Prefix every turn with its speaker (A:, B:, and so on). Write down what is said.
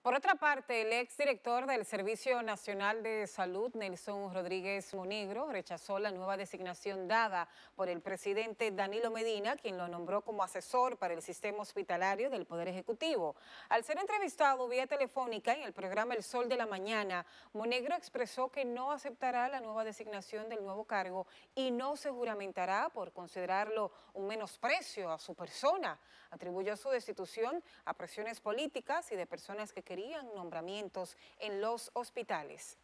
A: Por otra parte, el exdirector del Servicio Nacional de Salud, Nelson Rodríguez Monegro, rechazó la nueva designación dada por el presidente Danilo Medina, quien lo nombró como asesor para el sistema hospitalario del Poder Ejecutivo. Al ser entrevistado vía telefónica en el programa El Sol de la Mañana, Monegro expresó que no aceptará la nueva designación del nuevo cargo y no se juramentará por considerarlo un menosprecio a su persona. Atribuyó su destitución a presiones políticas y de personas que querían nombramientos en los hospitales.